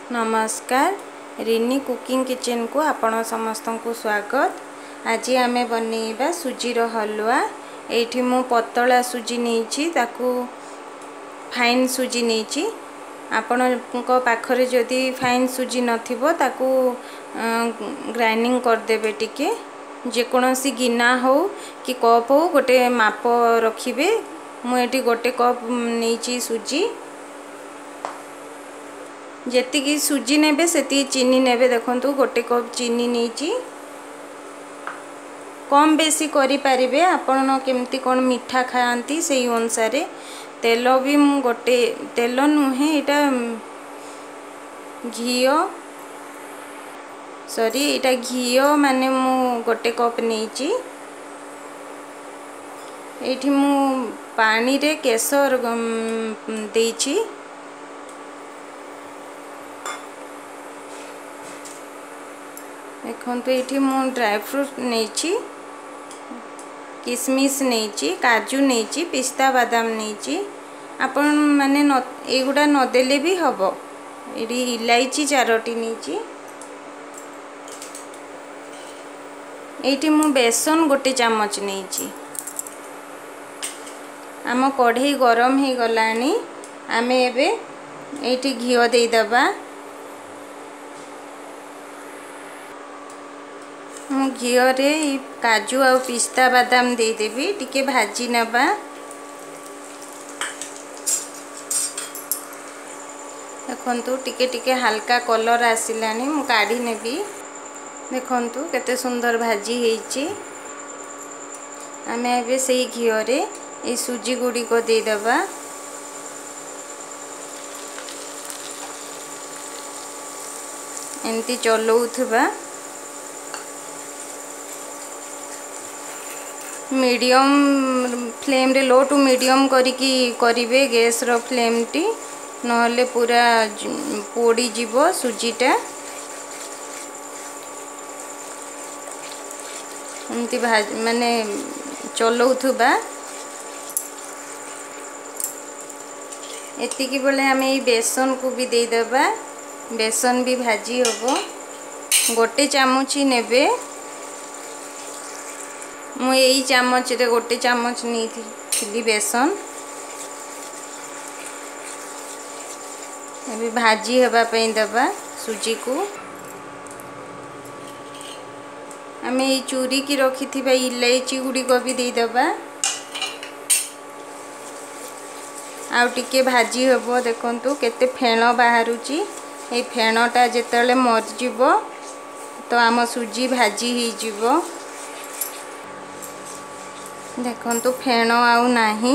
नमस्कार Rini cooking kitchen को आपण समस्त को स्वागत। आज आमे बनैबा सुजीर हलवा। एठी मु पतला सुजी नेछि ताकू फाइन सुजी नेछि। आपण को पाखरे जदी फाइन सुजी नथिबो ताकू ग्राइंडिंग कर देबे। टिके जे कोनोसी गिना हो कि कप हो गोटे माप रखिबे। मु एठी गोटे कप नेछि सुजी। जेतिकी सुजी नेबे सेती चीनी नेबे। देखंतु गोटे कप चीनी नेछि। कम बेसी करि परिबे आपण केमती कोन मीठा खाआंती सेही अनुसार। तेल भी मु गोटे तेल नुहे एटा घियो सॉरी एटा घियो माने मु गोटे कप नेछि। एठी मु पानी रे केसर देछि। देखो ये मु ड्राई फ्रूट नहीं, किशमिश नहीं, काजू नहीं, पिस्ता बादाम नहीं। आपण माने एगुड़ा नदेले भी हम। ये इलायची 4टी नहीं। ये मु बेसन गोटे चामच नहीं। आम कढ़ई गरम हो गलानी। आमे एबे एठी घियो दे दबा। मु घियो रे काजू आ पिस्ता बादाम दे देबी। टिके भाजी नबा। देखंतु टिके टिके हल्का कलर आसिलानी। मु काढी नेबी। देखंतु केते सुंदर भाजी हेची। आमे एबे सेही घियो रे ए सुजी गुडी को दे दबा। एंती चलौथबा। मीडियम फ्लेम रे लो टू मीडियम करिकी करिवे गैस रो फ्लेम टी, नहले पूरा पोड़ी जीवो सुजीटा। एमती माने चलौथबा। एतिकी बेले हमें ये बेसन को भी दे दबा। बेसन भी भाजी होबो। गोटे चामच नेबे। मु यही चामच रे गोटे चामच नहीं थी बेसन। अभी भाजी हवा पे दबा सुजी को। आमे ये चूरी की रखी थी इलायची गुडी को भी दे दबा। आउ टिके भाजी हबो। देखंतु केते फेण बाहरुची। ए फेणटा जेतले मर जिवो तो आम सुजी भाजी ही जिवो। देखंतु फेण आउ नाही।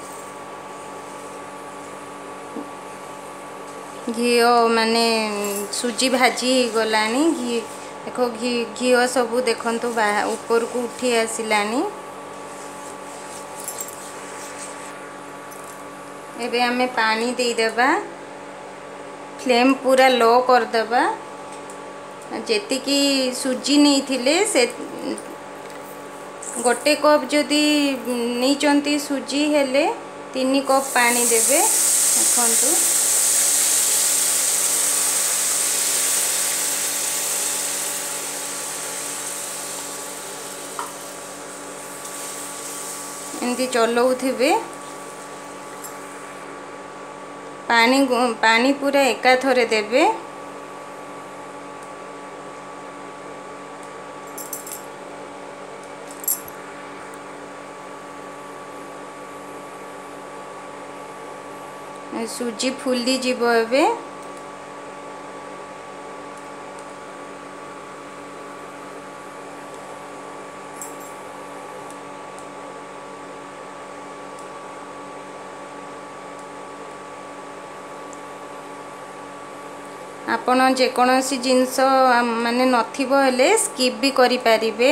घियो माने सुजी भाजी ही गलानी। घी देखो घियो सबू देखंतु ऊपर को उठी आसिलानी। एबे हमें पानी दे दबा। फ्लेम पूरा लो कर दबा। जेती की सुजी नहीं थिले से गोटे कप जदि नहीं चंती सुजी हेले 3 कप पानी देबे। देखंतु एंती चलौथिबे। पानी पूरा एका थरे देबे। सुजी फुली जीवो एबे। आपण जे कोनोसी जिंस माने नथिबो हेले स्किप भी करि परिबे।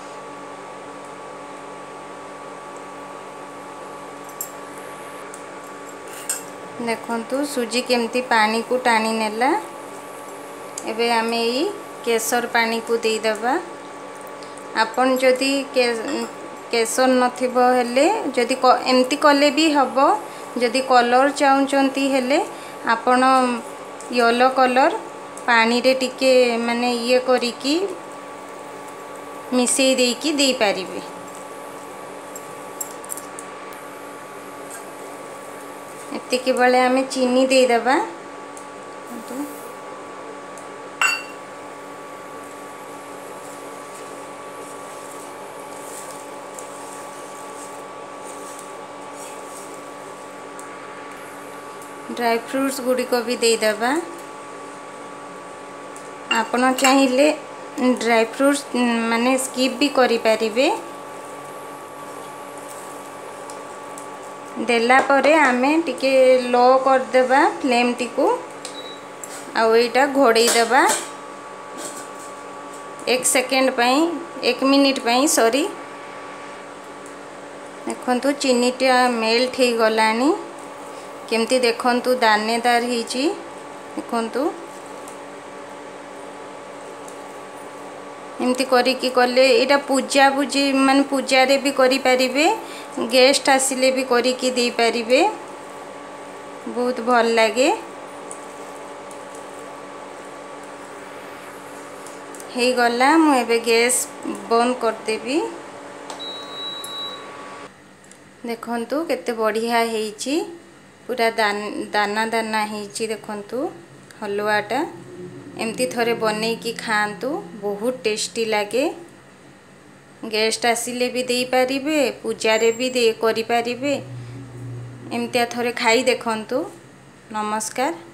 देखंतु सुजी केमती पानी को टाणी नेला। एबे आमे ई केसर पानी को दे दबा। आपण जदि केसर नथिबो हेले जदि एमती कले भी हबो। जदि कलर चाहउचंती हेले आपण येलो कलर पानी रे टिके माने ये करिकी मिसेई देकी दे पारिबे। एतिके बेले आमे चीनी दे दबा। ड्राई फ्रूट्स गुड़ी को भी दे दबा। आपण चाहिए ड्राई फ्रूट्स माने स्किप भी करि परिबे। देला परे आमे टिके लो कर देबा फ्लेम टिकू आ एटा घोड़े देबा 1 सेकेंड पई 1 मिनिट पई सॉरी। देखंतु चीनीटा मेल्ट हो गलानी केमती देखंतु दानेदार हिची देखंतु एमती करिकी कले एटा पूजा पूजी मान पूजा रे भी करि परिबे गेस्ट आसिले भी करिकी दे परिबे बहुत भल लागे। हे गला मु एबे गैस बंद कर देबी। देखंतु केते बढ़िया हेची पूरा दाना दाना हेची देखंतु हलवाटा एमती थरे बने की खांतु बहुत टेस्टी लागे। गेस्ट आसिले भी दे पारिबे पूजा रे भी दे करि पारिबे एमती थरे खाई देखंतु। नमस्कार।